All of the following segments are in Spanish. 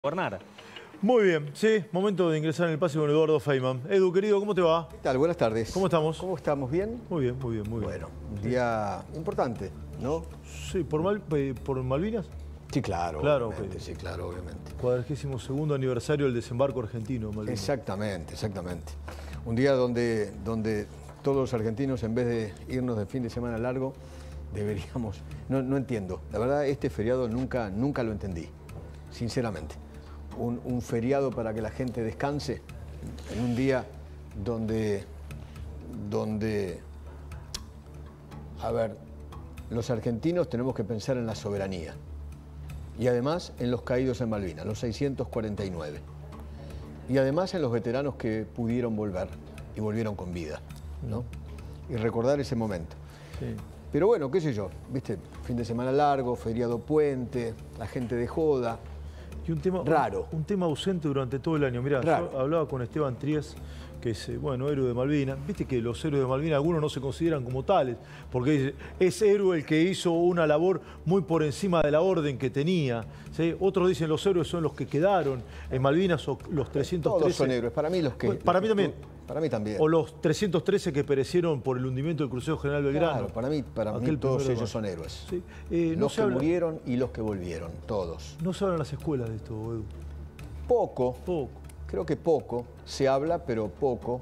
gobernar. Muy bien, sí, momento de ingresar en el pase con Eduardo Feynman. Edu, querido, ¿cómo te va? ¿Qué tal? Buenas tardes. ¿Cómo estamos? ¿Cómo estamos? ¿Bien? Muy bien, muy bien, muy bien. Bueno, un día importante, ¿no? Sí, ¿por Malvinas? Sí, claro. Claro, obviamente, ok. sí, claro, obviamente. 42º aniversario del desembarco argentino en Malvinas. Exactamente, exactamente. Un día donde todos los argentinos, en vez de irnos de fin de semana largo, deberíamos... No entiendo. La verdad, este feriado nunca lo entendí, sinceramente. Un feriado para que la gente descanse en un día donde, a ver, los argentinos tenemos que pensar en la soberanía y además en los caídos en Malvinas, los 649, y además en los veteranos que pudieron volver y volvieron con vida, ¿no? Y recordar ese momento. Sí. Pero bueno, qué sé yo, ¿viste? Fin de semana largo, feriado puente, la gente de joda. Y un tema raro. Un tema ausente durante todo el año. Mirá, yo hablaba con Esteban Tries, que es, bueno, héroe de Malvinas. Viste que los héroes de Malvinas, algunos no se consideran como tales, porque es héroe el que hizo una labor muy por encima de la orden que tenía, ¿sí? Otros dicen los héroes son los que quedaron en Malvinas, o los 313. Todos son héroes, para mí los que... Para mí también. Para mí también. O los 313 que perecieron por el hundimiento del crucero General Belgrano. Claro, para mí todos ellos son héroes. Sí. Los que murieron y los que volvieron, todos. No se habla en las escuelas de esto, Edu. Poco. Creo que poco. Se habla, pero poco.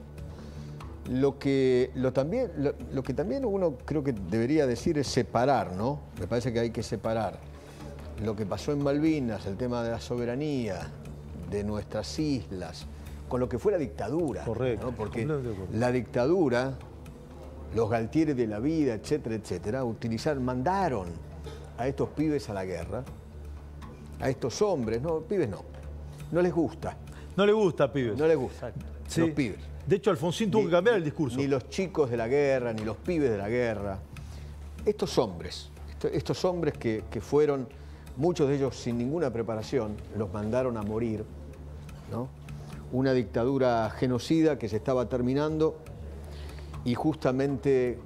Lo que también uno creo que debería decir es separar, ¿no? Me parece que hay que separar lo que pasó en Malvinas, el tema de la soberanía, de nuestras islas, con lo que fue la dictadura. Correcto. ¿no? Porque la dictadura, los Galtieri de la vida, etcétera, etcétera, mandaron a estos pibes a la guerra, a estos hombres, no, pibes no les gusta. No le gusta, pibes. No les gusta, sí. Los pibes. De hecho, Alfonsín tuvo que cambiar el discurso. Ni los chicos de la guerra, ni los pibes de la guerra. Estos hombres que fueron, muchos de ellos sin ninguna preparación, los mandaron a morir, ¿no? Una dictadura genocida que se estaba terminando y justamente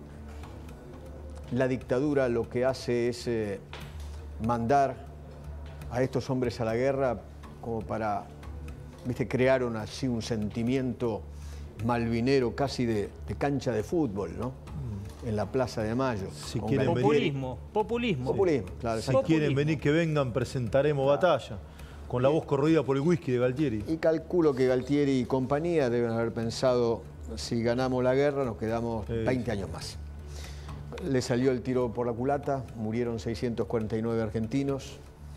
la dictadura lo que hace es mandar a estos hombres a la guerra como para, ¿viste? Crearon así un sentimiento malvinero casi de cancha de fútbol, ¿no? En la Plaza de Mayo. Si quieren Populismo, claro. Si quieren venir, que vengan, presentaremos batalla. Con la voz corroída por el whisky de Galtieri. Y calculo que Galtieri y compañía deben haber pensado, si ganamos la guerra nos quedamos 20 años más. Le salió el tiro por la culata, murieron 649 argentinos.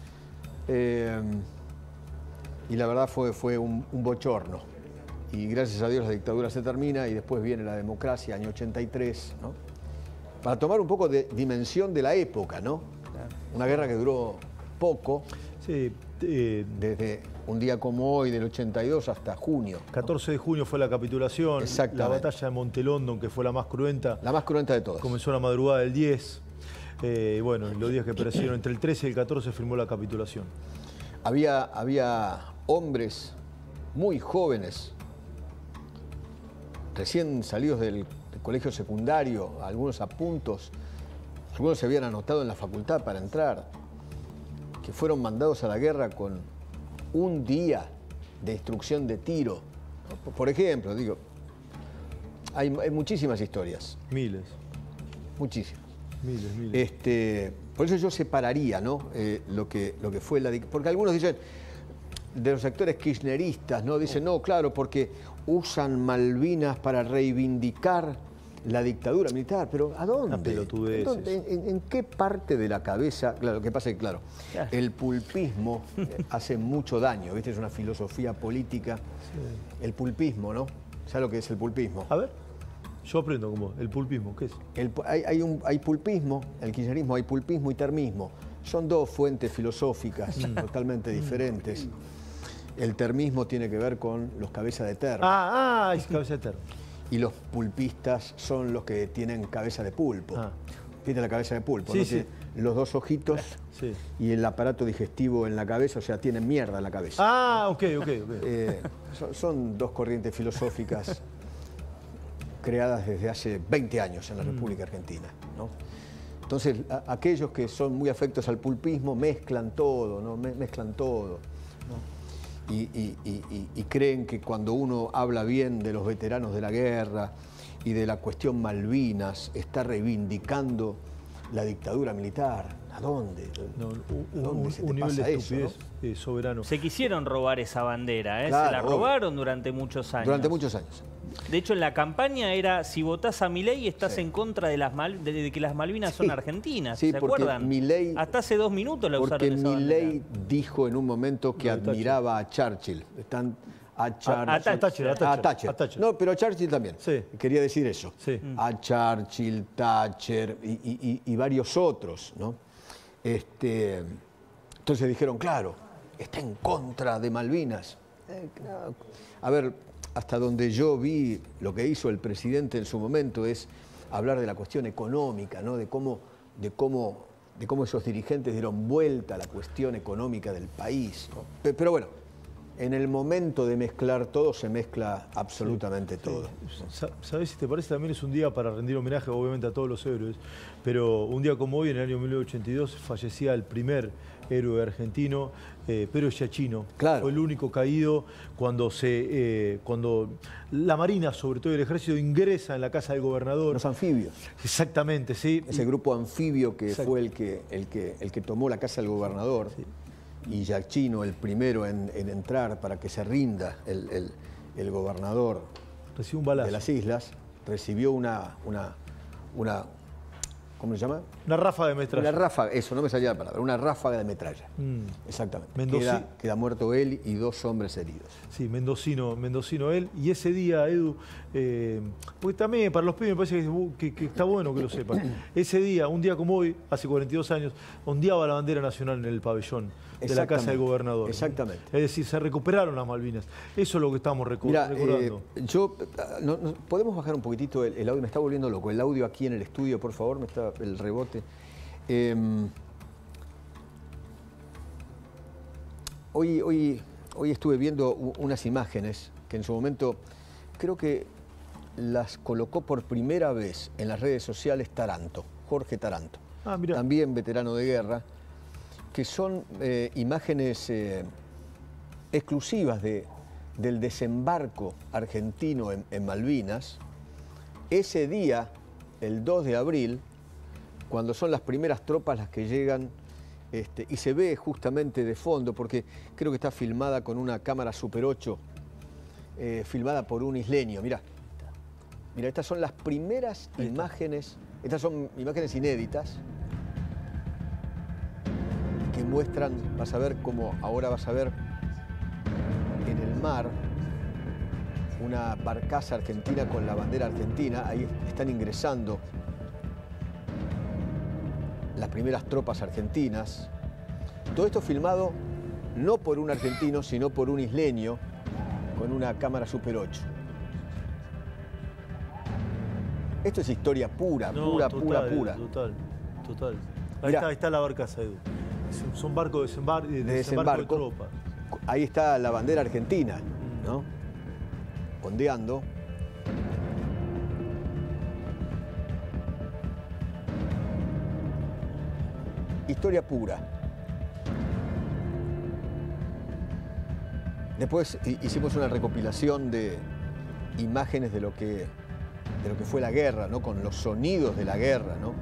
Y la verdad fue un bochorno. Y gracias a Dios la dictadura se termina y después viene la democracia, año 83, ¿no? Para tomar un poco de dimensión de la época, ¿no? Una guerra que duró poco. Sí. Desde un día como hoy, del 82 hasta junio. 14 de junio fue la capitulación. La batalla de Montelondon, que fue la más cruenta. La más cruenta de todas. Comenzó la madrugada del 10. Bueno, los días que perecieron, entre el 13 y el 14 firmó la capitulación. Había hombres muy jóvenes, recién salidos del colegio secundario, algunos a puntos, algunos se habían anotado en la facultad para entrar, que fueron mandados a la guerra con un día de instrucción de tiro. Por ejemplo, digo, hay muchísimas historias. Miles. Muchísimas. Miles. Por eso yo separaría, ¿no? Lo que fue la dictadura. Porque algunos dicen, de los sectores kirchneristas, ¿no? Dicen, no, claro, porque usan Malvinas para reivindicar la dictadura militar, pero ¿a dónde? ¿En qué parte de la cabeza? Claro, lo que pasa es que, claro, el pulpismo hace mucho daño, ¿viste? Es una filosofía política. Sí. El pulpismo, ¿no? ¿Sabes lo que es el pulpismo? A ver, yo aprendo como el pulpismo, ¿qué es? Hay pulpismo, el kirchnerismo, hay pulpismo y termismo. Son dos fuentes filosóficas totalmente diferentes. El termismo tiene que ver con los cabezas de termo. Es cabeza de termo. Y los pulpistas son los que tienen cabeza de pulpo. Tiene la cabeza de pulpo, sí, ¿no? Sí. Tiene los dos ojitos y el aparato digestivo en la cabeza, o sea, tienen mierda en la cabeza. Ok. Son dos corrientes filosóficas creadas desde hace 20 años en la República Argentina, ¿no? Entonces, aquellos que son muy afectos al pulpismo mezclan todo, ¿no? Mezclan todo, ¿no? y creen que cuando uno habla bien de los veteranos de la guerra y de la cuestión Malvinas, está reivindicando la dictadura militar. ¿A dónde? No, ¿A dónde se te un nivel pasa de eso, estupidez soberano. Se quisieron robar esa bandera, ¿eh? Claro, Se la robaron durante muchos años. Durante muchos años. De hecho, en la campaña era, si votás a Milei, estás en contra de, de que las Malvinas son argentinas. Sí, ¿Se porque acuerdan? Milei, hasta hace 2 minutos la usaron porque esa Milei bandera. dijo en un momento que admiraba a Churchill. A Thatcher. No, pero a Churchill también. Sí. Quería decir eso. Sí. A Churchill, Thatcher y varios otros, ¿no? Entonces dijeron, claro, está en contra de Malvinas. Claro. A ver, hasta donde yo vi lo que hizo el presidente en su momento es hablar de la cuestión económica, ¿no? De cómo esos dirigentes dieron vuelta a la cuestión económica del país, ¿no? Pero bueno, en el momento de mezclar todo, se mezcla absolutamente todo. ¿Sabés si te parece? También es un día para rendir homenaje, obviamente, a todos los héroes, pero un día como hoy, en el año 1982, fallecía el primer héroe argentino, Pero Giachino. Claro. Fue el único caído cuando la Marina, sobre todo el Ejército, ingresa en la casa del gobernador. Los anfibios. Exactamente, sí. Ese grupo anfibio que fue el que tomó la casa del gobernador. Sí. Y Giachino, el primero en entrar para que se rinda el gobernador recibió un balazo de las islas, recibió una ¿cómo se llama? Una ráfaga de metralla. Una ráfaga, eso, no me salía la palabra, una ráfaga de metralla. Exactamente. Queda muerto él y 2 hombres heridos. Sí, mendocino él. Y ese día, Edu, porque también para los pibes me parece que está bueno que lo sepan. Ese día, un día como hoy, hace 42 años, ondeaba la bandera nacional en el pabellón de la casa del gobernador. Exactamente. Es decir, se recuperaron las Malvinas. Eso es lo que estamos recordando. ¿Podemos bajar un poquitito el audio? Me está volviendo loco. El audio aquí en el estudio, por favor, me está el rebote. Hoy estuve viendo unas imágenes que en su momento creo que las colocó por primera vez en las redes sociales Taranto, Jorge Taranto, también veterano de guerra, que son imágenes exclusivas del desembarco argentino en Malvinas. Ese día, el 2 de abril, cuando son las primeras tropas las que llegan, y se ve justamente de fondo, porque creo que está filmada con una cámara Super 8, filmada por un isleño. Mirá, estas son las primeras imágenes, estas son imágenes inéditas, que muestran, vas a ver cómo, ahora vas a ver en el mar, una barcaza argentina con la bandera argentina. Ahí están ingresando las primeras tropas argentinas. Todo esto filmado no por un argentino, sino por un isleño con una cámara Super 8. Esto es historia pura, pura. Total. Ahí está la barcaza, Edu. Son barcos de desembarco de tropas. Ahí está la bandera argentina, ¿no? Ondeando. Historia pura. Después hicimos una recopilación de imágenes de lo que fue la guerra, ¿no? Con los sonidos de la guerra, ¿no?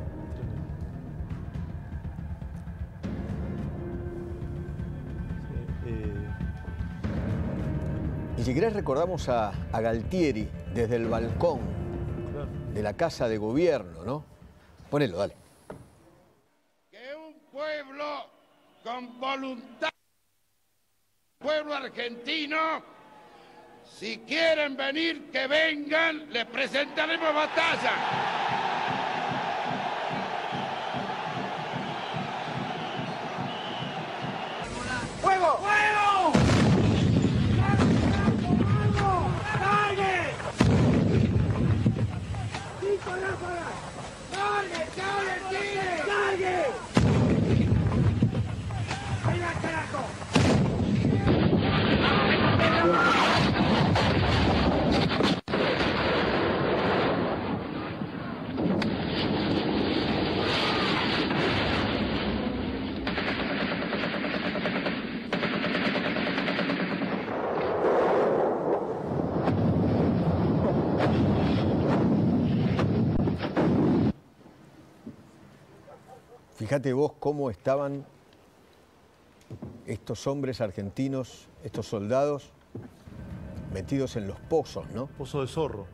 Y si querés recordamos a Galtieri desde el balcón de la Casa de Gobierno, ¿no? Ponelo, dale. Que un pueblo con voluntad, pueblo argentino, si quieren venir, que vengan, les presentaremos batalla. ¡Fuego! ¡Fuego! ¡Cargue! ¡Cargue! ¡Tire! ¡Cargue! ¡Venga, carajo! Fíjate vos cómo estaban estos hombres argentinos, estos soldados, metidos en los pozos, ¿no? Pozo de Zorro.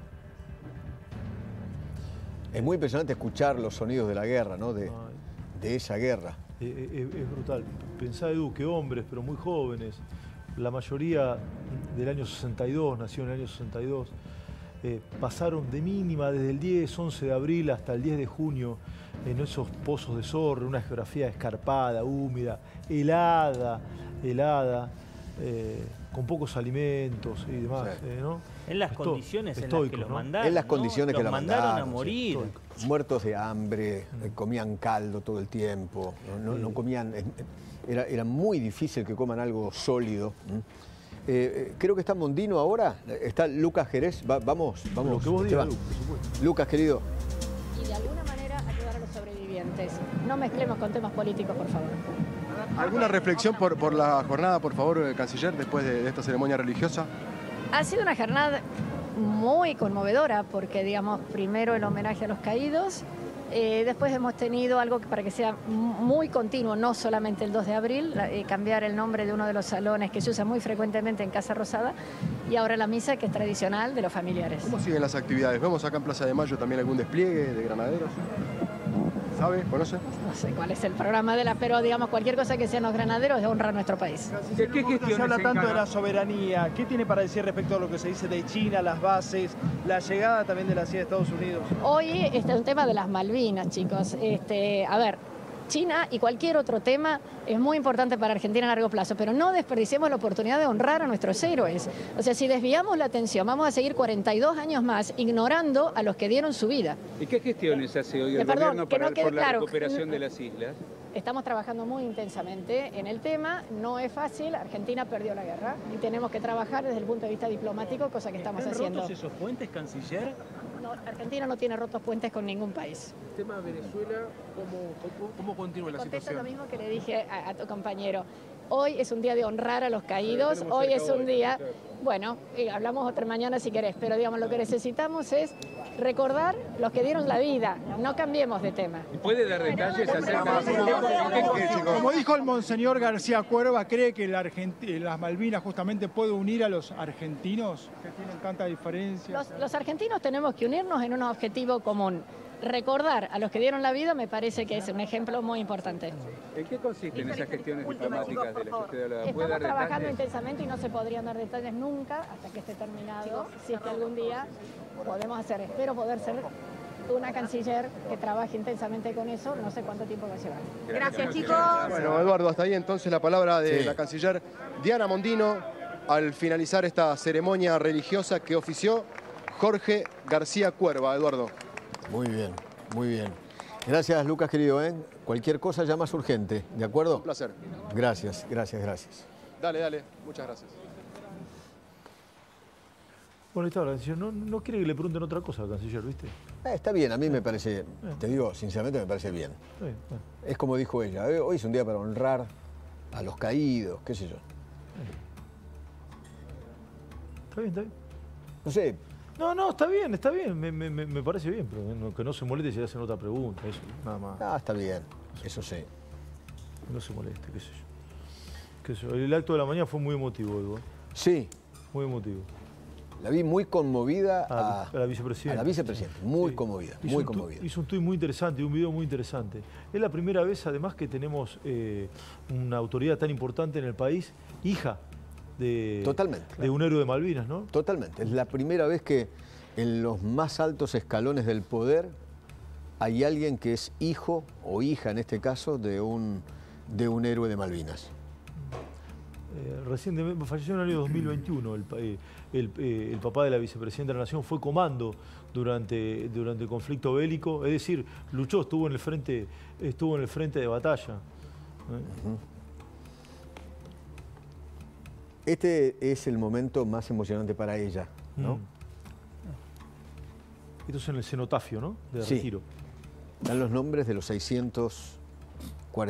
Es muy impresionante escuchar los sonidos de la guerra, ¿no? De esa guerra. Es brutal. Pensá, Edu, que hombres, pero muy jóvenes, la mayoría del año 62, nació en el año 62, pasaron de mínima desde el 10, 11 de abril hasta el 10 de junio en esos pozos de Zorro, una geografía escarpada, húmeda, helada, con pocos alimentos y demás, Sí. ¿no? En las condiciones en las que los ¿no? mandaron. En las condiciones que los la mandaron a mandaron, morir. sí, muertos de hambre, comían caldo todo el tiempo, no comían... Era muy difícil que coman algo sólido. Creo que está Mondino ahora, está Lucas Jerez. Vamos, Lo que vos digas, Esteban. Lu, por supuesto. Lucas, querido. Y de alguna manera ayudar a los sobrevivientes. No mezclemos con temas políticos, por favor. ¿Alguna reflexión por la jornada, por favor, canciller, después de esta ceremonia religiosa? Ha sido una jornada muy conmovedora porque, digamos, primero el homenaje a los caídos, después hemos tenido algo que para que sea muy continuo, no solamente el 2 de abril, cambiar el nombre de uno de los salones que se usa muy frecuentemente en Casa Rosada y ahora la misa que es tradicional de los familiares. ¿Cómo siguen las actividades? ¿Vemos acá en Plaza de Mayo también algún despliegue de granaderos? ¿Sabe? ¿Conoce? No sé cuál es el programa pero digamos cualquier cosa que sean los granaderos es honrar nuestro país. ¿Qué gestiones se habla tanto de la soberanía? ¿Qué tiene para decir respecto a lo que se dice de China, las bases, la llegada también de la CIA de Estados Unidos? Hoy es un tema de las Malvinas, chicos. A ver, China y cualquier otro tema es muy importante para Argentina a largo plazo, pero no desperdiciemos la oportunidad de honrar a nuestros héroes. O sea, si desviamos la atención, vamos a seguir 42 años más ignorando a los que dieron su vida. ¿Y qué gestiones hace hoy el gobierno por la recuperación de las islas? Estamos trabajando muy intensamente en el tema, no es fácil, Argentina perdió la guerra y tenemos que trabajar desde el punto de vista diplomático, cosa que estamos haciendo. ¿Están rotos esos puentes, canciller? No, Argentina no tiene rotos puentes con ningún país. El tema de Venezuela, ¿cómo continúa la Contesto situación? lo mismo que le dije a tu compañero. Hoy es un día de honrar a los caídos, hoy es un día, bueno, hablamos otra mañana si querés, pero digamos lo que necesitamos es recordar los que dieron la vida, no cambiemos de tema. ¿Puede dar detalles acerca de Como dijo el monseñor García Cuerva, ¿cree que las Malvinas justamente puede unir a los argentinos que tienen tanta diferencia? Los argentinos tenemos que unirnos en un objetivo común. Recordar a los que dieron la vida me parece que es un ejemplo muy importante. ¿En qué consisten esas gestiones diplomáticas de las que usted hablaba? ¿Puede Estamos dar trabajando detalles? intensamente y no se podrían dar detalles nunca hasta que esté terminado. Si es que algún día podemos hacer, espero poder ser una canciller que trabaje intensamente con eso, no sé cuánto tiempo va a llevar. Gracias, chicos. Bueno, Eduardo, hasta ahí entonces la palabra de la canciller Diana Mondino al finalizar esta ceremonia religiosa que ofició Jorge García Cuerva. Eduardo. Muy bien, muy bien. Gracias, Lucas, querido. Cualquier cosa ya más urgente, ¿de acuerdo? Un placer. Gracias. Dale, muchas gracias. Bueno, ahí está la canciller. No quiere que le pregunten otra cosa al canciller, ¿viste? Está bien, a mí me parece, te digo, sinceramente me parece bien. Bueno. Es como dijo ella, hoy es un día para honrar a los caídos, qué sé yo. Está bien. No sé. No, está bien, me parece bien, pero que no se moleste si le hacen otra pregunta, eso, nada más. Está bien, eso sí. Que no se moleste, qué sé yo. El acto de la mañana fue muy emotivo, Edu. Sí. Muy emotivo. La vi muy conmovida a la vicepresidenta. A la vicepresidenta, muy conmovida, muy conmovida. Hizo un tuit muy interesante, un video muy interesante. Es la primera vez, además, que tenemos una autoridad tan importante en el país, hija de un héroe de Malvinas, ¿no? Totalmente. Es la primera vez que en los más altos escalones del poder hay alguien que es hijo o hija, en este caso, de un héroe de Malvinas. Recientemente falleció en el año 2021 el papá de la vicepresidenta de la Nación, fue comando durante el conflicto bélico, es decir, luchó, estuvo en el frente de batalla. Este es el momento más emocionante para ella, ¿no? Esto es en el cenotafio, ¿no? De retiro. Dan los nombres de los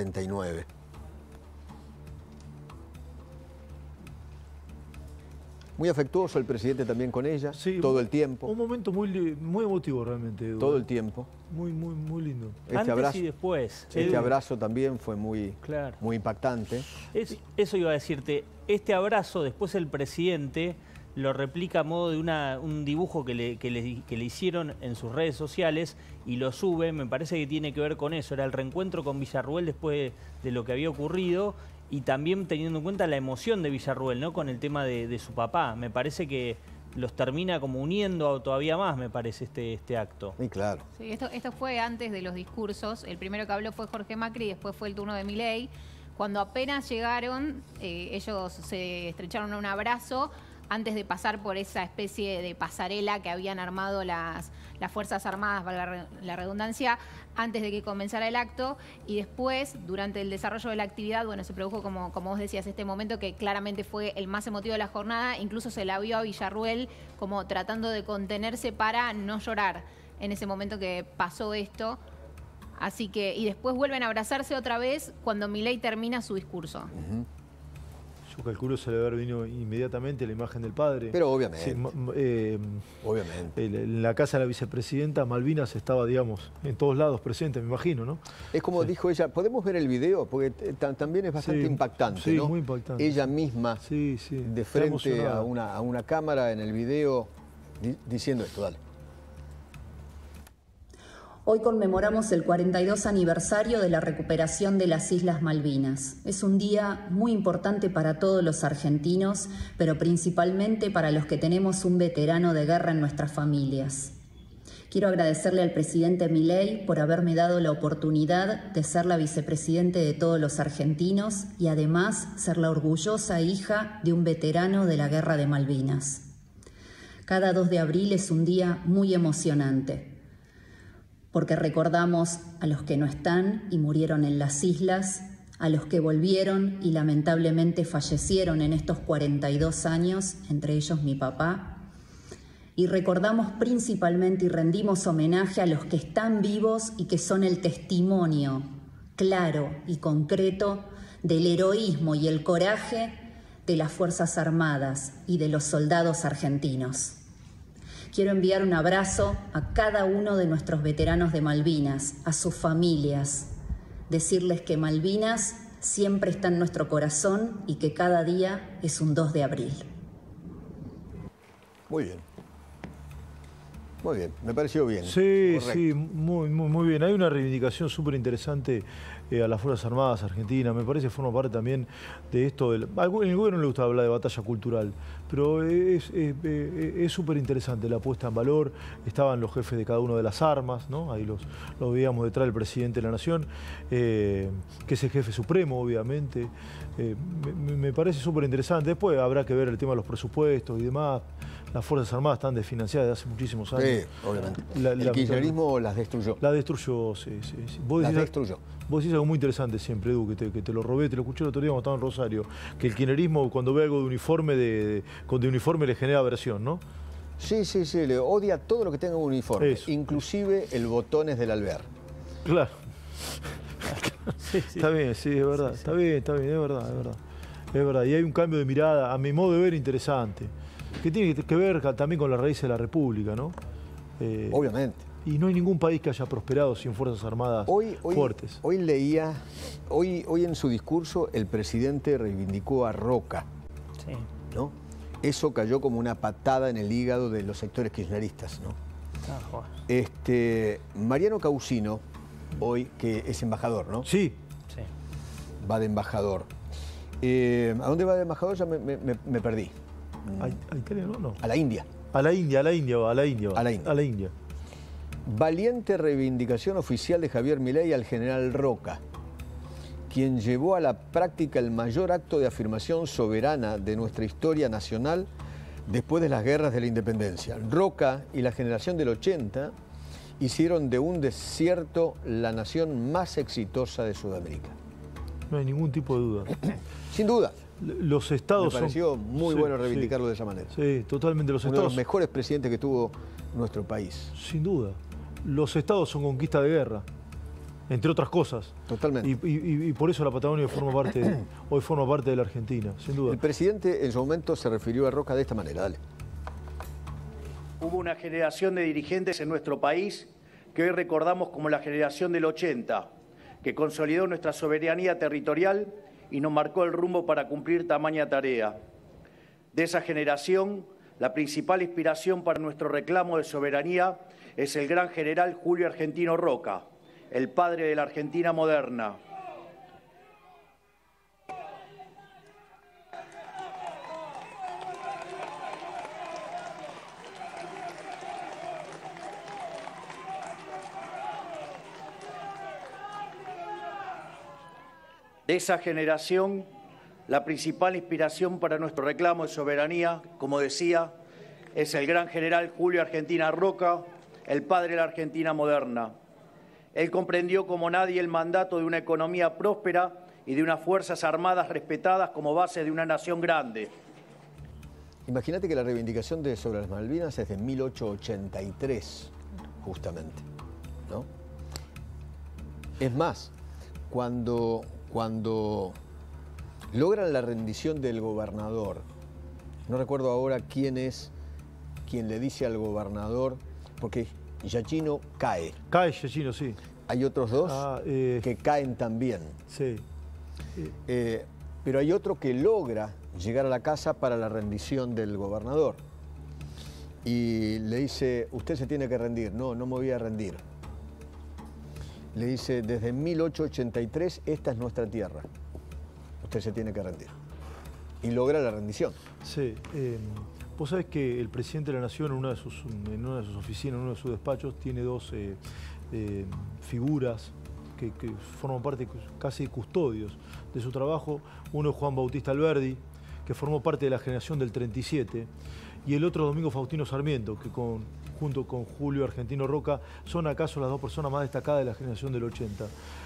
649. Muy afectuoso el presidente también con ella, todo el tiempo. Un momento muy emotivo realmente, Edu. Todo el tiempo. Muy lindo. Antes y después. Este abrazo también fue muy impactante. Eso iba a decirte. Este abrazo, después el presidente lo replica a modo de un dibujo que le hicieron en sus redes sociales y lo sube. Me parece que tiene que ver con eso. Era el reencuentro con Villarruel después de lo que había ocurrido y también teniendo en cuenta la emoción de Villarruel, ¿no? Con el tema de su papá. Me parece que los termina como uniendo todavía más, me parece, este acto. Sí, claro. Sí, esto fue antes de los discursos. El primero que habló fue Jorge Macri y después fue el turno de Milei. Cuando apenas llegaron, ellos se estrecharon un abrazo antes de pasar por esa especie de pasarela que habían armado las Fuerzas Armadas, valga la redundancia, antes de que comenzara el acto. Y después, durante el desarrollo de la actividad, bueno, se produjo, como vos decías, este momento que claramente fue el más emotivo de la jornada. Incluso se la vio a Villarruel como tratando de contenerse para no llorar en ese momento que pasó esto. Así que, y después vuelven a abrazarse otra vez cuando Milei termina su discurso. Yo calculo se le debe haber venido inmediatamente la imagen del padre. Pero obviamente. Sí, obviamente. En la casa de la vicepresidenta, Malvinas estaba, digamos, en todos lados presente, me imagino, ¿no? Es como dijo ella, ¿podemos ver el video? Porque también es bastante impactante, ¿no? Muy impactante. Ella misma, de frente a una cámara en el video, diciendo esto, dale. Hoy conmemoramos el 42 aniversario de la recuperación de las Islas Malvinas. Es un día muy importante para todos los argentinos, pero principalmente para los que tenemos un veterano de guerra en nuestras familias. Quiero agradecerle al presidente Milei por haberme dado la oportunidad de ser la vicepresidente de todos los argentinos y además ser la orgullosa hija de un veterano de la Guerra de Malvinas. Cada 2 de abril es un día muy emocionante, porque recordamos a los que no están y murieron en las islas, a los que volvieron y lamentablemente fallecieron en estos 42 años, entre ellos mi papá, y recordamos principalmente y rendimos homenaje a los que están vivos y que son el testimonio claro y concreto del heroísmo y el coraje de las Fuerzas Armadas y de los soldados argentinos. Quiero enviar un abrazo a cada uno de nuestros veteranos de Malvinas, a sus familias, decirles que Malvinas siempre está en nuestro corazón y que cada día es un 2 de abril. Muy bien. Muy bien, me pareció bien. Sí, correcto. Sí, muy bien. Hay una reivindicación súper interesante a las Fuerzas Armadas Argentinas. Me parece que forma parte también de esto. En el gobierno le gusta hablar de batalla cultural, pero es súper interesante la puesta en valor. Estaban los jefes de cada una de las armas, ¿no? Ahí los veíamos detrás del presidente de la Nación, que es el jefe supremo, obviamente. Me parece súper interesante. Después habrá que ver el tema de los presupuestos y demás. Las Fuerzas Armadas están desfinanciadas desde hace muchísimos años. Sí, obviamente. El kirchnerismo las destruyó. La destruyó, sí. Las destruyó. Vos decís algo muy interesante siempre, Edu, que te lo robé, te lo escuché el otro día cuando estaba en Rosario, que el kirchnerismo cuando ve algo de uniforme, de uniforme le genera aversión, ¿no? Sí, le odia todo lo que tenga un uniforme, inclusive el botones del Alvear. Claro. Está bien, sí, es verdad. Está bien, es verdad. Y hay un cambio de mirada, a mi modo de ver, interesante, que tiene que ver también con las raíces de la República, ¿no? Obviamente. Y no hay ningún país que haya prosperado sin Fuerzas Armadas fuertes. Hoy leía, hoy en su discurso el presidente reivindicó a Roca, ¿no? Eso cayó como una patada en el hígado de los sectores kirchneristas, ¿no? Mariano Causino, hoy, que es embajador, ¿no? Sí. Va de embajador. ¿A dónde va de embajador? Ya me perdí. ¿A Italia no? A la India. A la India. Valiente reivindicación oficial de Javier Milei al general Roca, quien llevó a la práctica el mayor acto de afirmación soberana de nuestra historia nacional después de las guerras de la independencia. Roca y la generación del 80 hicieron de un desierto la nación más exitosa de Sudamérica. No hay ningún tipo de duda. Sin duda. Los estados Me pareció muy bueno reivindicarlo de esa manera. Sí, totalmente. Uno de los mejores presidentes que tuvo nuestro país. Sin duda. Los estados son conquista de guerra. entre otras cosas. Totalmente. Y por eso la Patagonia hoy forma parte de la Argentina, sin duda. El presidente en su momento se refirió a Roca de esta manera, dale. Hubo una generación de dirigentes en nuestro país que hoy recordamos como la generación del 80, que consolidó nuestra soberanía territorial y nos marcó el rumbo para cumplir tamaña tarea. De esa generación, la principal inspiración para nuestro reclamo de soberanía es el gran general Julio Argentino Roca, el padre de la Argentina moderna. De esa generación, la principal inspiración para nuestro reclamo de soberanía, como decía, es el gran general Julio Argentino Roca, el padre de la Argentina moderna. Él comprendió como nadie el mandato de una economía próspera y de unas fuerzas armadas respetadas como base de una nación grande. Imagínate que la reivindicación sobre las Malvinas es de 1883, justamente, ¿no? Es más, cuando logran la rendición del gobernador, no recuerdo ahora quién es quien le dice al gobernador, porque Giachino cae. Cae Giachino, sí. Hay otros dos que caen también. Sí. Pero hay otro que logra llegar a la casa para la rendición del gobernador. Y le dice, usted se tiene que rendir. No, no me voy a rendir. Le dice, desde 1883 esta es nuestra tierra. Usted se tiene que rendir. Y logra la rendición. Sí. Vos sabés que el presidente de la Nación en una de sus oficinas, en uno de sus despachos, tiene dos figuras que forman parte casi custodios de su trabajo. Uno es Juan Bautista Alberdi, que formó parte de la generación del 37, y el otro Domingo Faustino Sarmiento, que junto con Julio Argentino Roca son acaso las dos personas más destacadas de la generación del 80.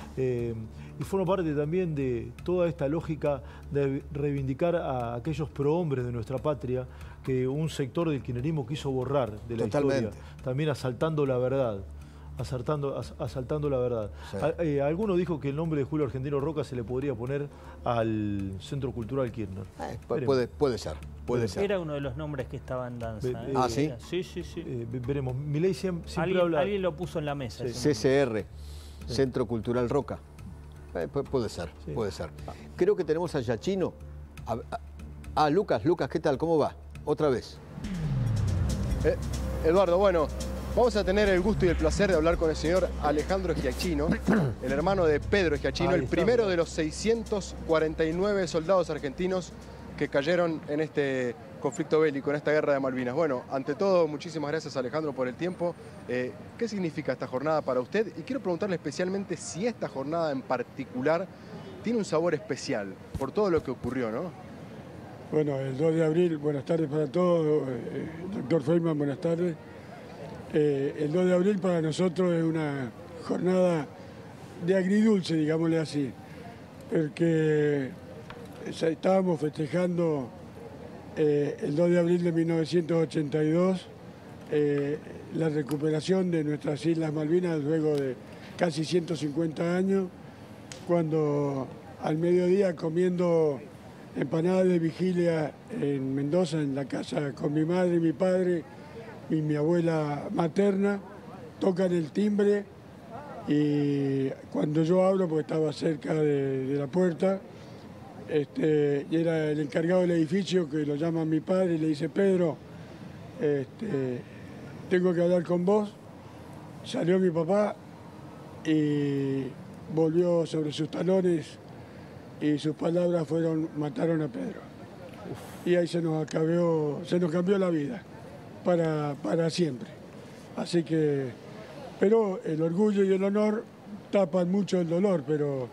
Y forma parte también de toda esta lógica de reivindicar a aquellos prohombres de nuestra patria que un sector del kirchnerismo quiso borrar de la historia, también asaltando la verdad. Asaltando la verdad. Sí. Alguno dijo que el nombre de Julio Argentino Roca se le podría poner al Centro Cultural Kirchner. Puede ser. Era uno de los nombres que estaba en danza. ¿Ah, sí? Sí. Veremos. Milei siempre habla... Alguien lo puso en la mesa. Sí. CCR, sí. Centro Cultural Roca. Puede ser, sí. Puede ser. Creo que tenemos a Giachino. Lucas, ¿qué tal? ¿Cómo va? Otra vez. Eduardo, bueno, vamos a tener el gusto y el placer de hablar con el señor Alejandro Giachino, el hermano de Pedro Giachino, el primero de los 649 soldados argentinos que cayeron en este conflicto bélico, en esta guerra de Malvinas. Bueno, ante todo, muchísimas gracias, Alejandro, por el tiempo. ¿Qué significa esta jornada para usted? Y quiero preguntarle especialmente si esta jornada en particular tiene un sabor especial por todo lo que ocurrió, ¿no? Bueno, el 2 de abril, buenas tardes para todos. Doctor Feynman, buenas tardes. El 2 de abril para nosotros es una jornada de agridulce, digámosle así, porque estábamos festejando el 2 de abril de 1982 la recuperación de nuestras Islas Malvinas luego de casi 150 años, cuando al mediodía comiendo empanadas de vigilia en Mendoza, en la casa con mi madre y mi padre y mi abuela materna, tocan el timbre y cuando yo abro, porque estaba cerca de la puerta, y era el encargado del edificio, que lo llama mi padre y le dice, Pedro, tengo que hablar con vos. Salió mi papá y volvió sobre sus talones y sus palabras fueron, mataron a Pedro. Y ahí se nos cambió la vida para siempre. Así que, pero el orgullo y el honor tapan mucho el dolor, pero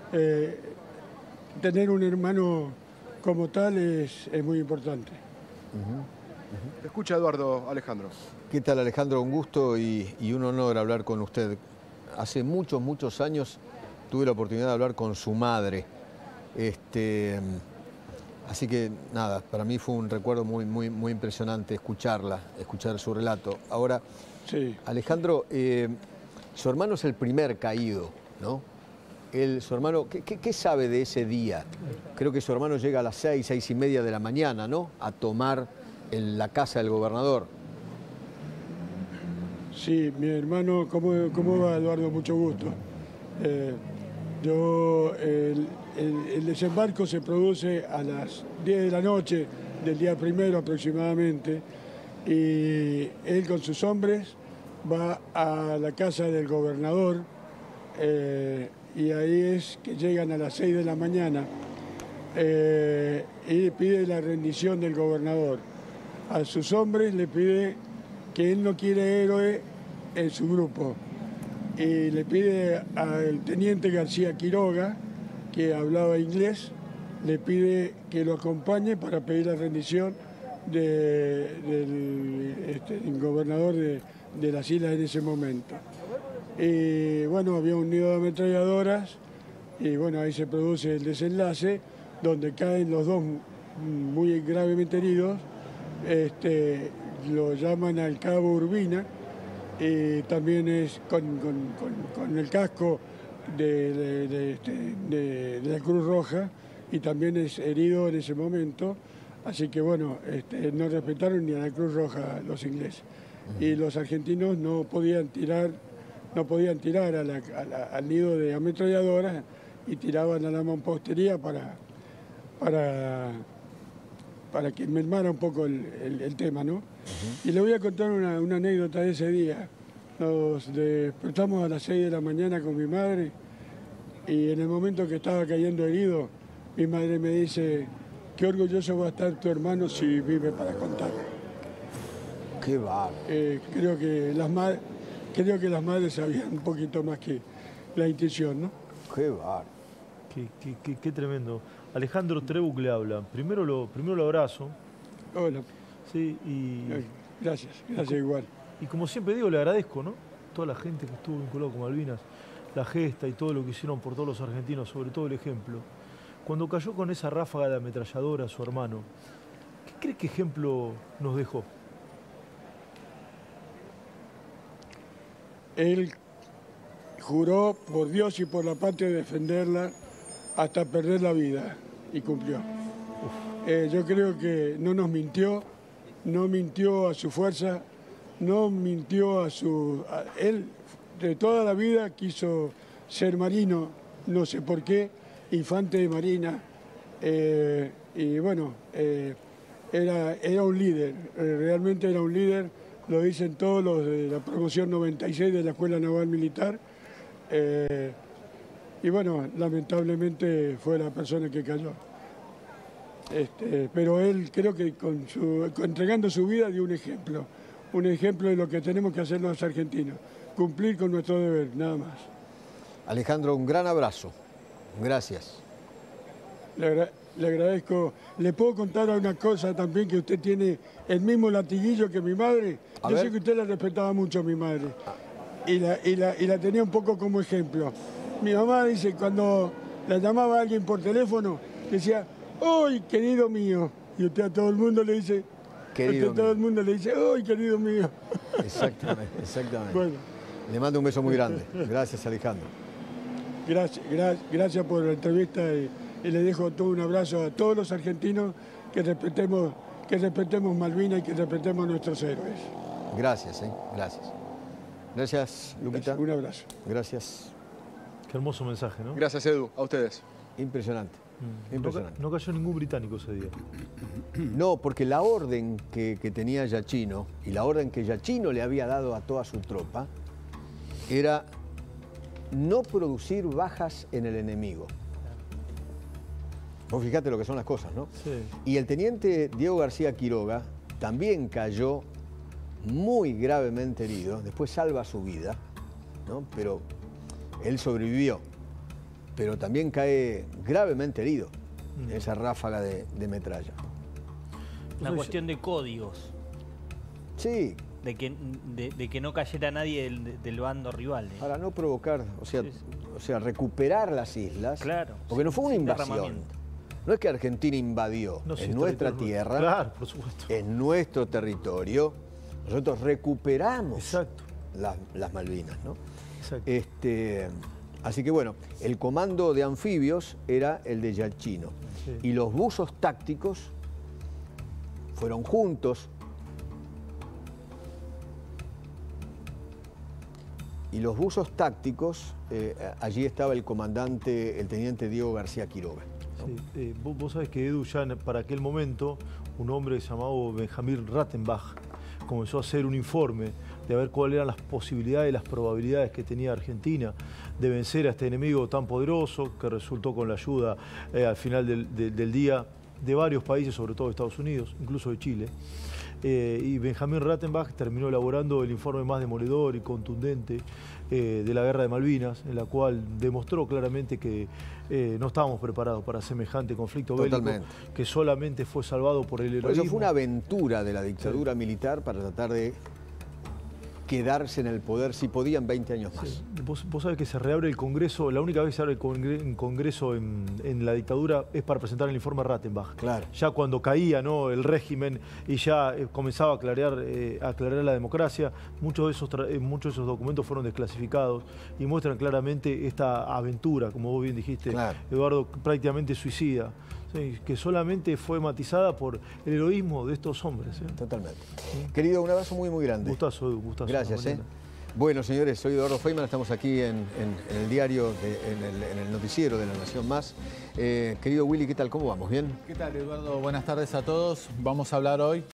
tener un hermano como tal es muy importante. Te escucha Eduardo, Alejandro. ¿Qué tal, Alejandro? Un gusto y un honor hablar con usted. Hace muchos años tuve la oportunidad de hablar con su madre. Así que nada, para mí fue un recuerdo muy impresionante escuchar su relato. Ahora, sí. Alejandro, su hermano es el primer caído ¿no? Su hermano, ¿qué sabe de ese día? Creo que su hermano llega a las 6, 6:30 de la mañana, ¿no? A tomar la casa del gobernador. Sí, mi hermano, ¿cómo va, Eduardo? Mucho gusto. El desembarco se produce a las 10 de la noche del día primero aproximadamente, y él con sus hombres va a la casa del gobernador, y ahí es que llegan a las 6 de la mañana y pide la rendición del gobernador. A sus hombres le pide que él no quiere héroe en su grupo, y le pide al teniente García Quiroga, que hablaba inglés, le pide que lo acompañe para pedir la rendición del gobernador de las islas en ese momento. Y bueno, había un nido de ametralladoras, y bueno, ahí se produce el desenlace, donde caen los dos muy gravemente heridos. Lo llaman al cabo Urbina, y también es con el casco de la Cruz Roja, y también es herido en ese momento. Así que bueno, no respetaron ni a la Cruz Roja los ingleses. Y los argentinos no podían tirar al nido de ametralladoras, y tiraban a la mampostería para que mermara un poco el tema, ¿no? Y le voy a contar una anécdota de ese día. Nos despertamos a las 6 de la mañana con mi madre, y en el momento que estaba cayendo herido, mi madre me dice: qué orgulloso va a estar tu hermano si vive para contarlo. Qué bárbaro. Creo que las madres sabían un poquito más que la intuición, ¿no? Qué bárbaro. Qué tremendo. Alejandro Trebuch le habla. Primero lo abrazo. Hola. Sí, y... Gracias igual. Y como siempre digo, le agradezco, ¿no? Toda la gente que estuvo vinculada con Malvinas, la gesta y todo lo que hicieron por todos los argentinos, sobre todo el ejemplo. Cuando cayó con esa ráfaga de ametralladora su hermano, ¿qué cree que ejemplo nos dejó? Él juró por Dios y por la patria defenderla hasta perder la vida, y cumplió. Yo creo que no nos mintió, no mintió a su fuerza, no mintió él de toda la vida quiso ser marino, no sé por qué, infante de marina, y bueno, era un líder, realmente era un líder, lo dicen todos los de la promoción 96 de la Escuela Naval Militar, y bueno, lamentablemente fue la persona que cayó. Pero él creo que entregando su vida dio un ejemplo de lo que tenemos que hacer los argentinos, cumplir con nuestro deber, nada más. Alejandro, un gran abrazo. Gracias. Le agradezco. ¿Le puedo contar una cosa también? Que usted tiene el mismo latiguillo que mi madre. Yo sé que usted la respetaba mucho a mi madre, y la tenía un poco como ejemplo. Mi mamá dice, cuando la llamaba a alguien por teléfono, decía: ¡ay, querido mío! Y usted a todo el mundo le dice: querido todo el mundo le dice: ¡ay, querido mío! Exactamente. Bueno. Le mando un beso muy grande. Gracias, Alejandro. Gracias por la entrevista, y le dejo todo un abrazo a todos los argentinos, que respetemos Malvinas y que respetemos a nuestros héroes. Gracias, gracias. Gracias, Luquita. Un abrazo. Gracias. Qué hermoso mensaje, ¿no? Gracias, Edu. A ustedes. Impresionante. Impresionante. No cayó ningún británico ese día. No, porque la orden que tenía Giachino, y la orden que Giachino le había dado a toda su tropa, era no producir bajas en el enemigo. Vos fijate lo que son las cosas, ¿no? Sí. Y el teniente Diego García Quiroga también cayó muy gravemente herido, después salva su vida, ¿no? Pero él sobrevivió, pero también cae gravemente herido en esa ráfaga de metralla. Una cuestión de códigos. Sí. De que no cayera nadie del bando rival. Para no provocar, o sea, recuperar las islas. Claro. Porque no fue una invasión. No es que Argentina invadió, no, en nuestra tierra, claro, por supuesto, en nuestro territorio. Nosotros recuperamos las Malvinas, ¿no? Exacto. Así que bueno, el comando de anfibios era el de Giacchino. Sí. Y los buzos tácticos fueron juntos. Y los buzos tácticos, allí estaba el comandante, el teniente Diego García Quiroga, ¿no? Sí, vos sabés que Edu ya para aquel momento, un hombre llamado Benjamín Rattenbach comenzó a hacer un informe de ver cuáles eran las posibilidades y las probabilidades que tenía Argentina de vencer a este enemigo tan poderoso, que resultó con la ayuda al final del día de varios países, sobre todo de Estados Unidos, incluso de Chile. Y Benjamín Rattenbach terminó elaborando el informe más demoledor y contundente de la Guerra de Malvinas, en la cual demostró claramente que no estábamos preparados para semejante conflicto bélico, que solamente fue salvado por el heroísmo. Eso fue una aventura de la dictadura militar para tratar de quedarse en el poder, si podían, 20 años más. Sí. Vos sabés que se reabre el Congreso, la única vez que se abre el Congreso en la dictadura es para presentar el informe Rattenbach. Claro. Ya cuando caía, ¿no?, el régimen y ya comenzaba a aclarar la democracia, muchos de esos documentos fueron desclasificados y muestran claramente esta aventura, como vos bien dijiste, claro, Eduardo, prácticamente suicida. Sí, que solamente fue matizada por el heroísmo de estos hombres. Totalmente. ¿Sí? Querido, un abrazo muy, muy grande. Gustazo, Edu, gustazo. Gracias. Bueno, señores, soy Eduardo Feynman, estamos aquí en el diario, en el noticiero de La Nación Más. Querido Willy, ¿qué tal? ¿Cómo vamos? ¿Bien? ¿Qué tal, Eduardo? Buenas tardes a todos. Vamos a hablar hoy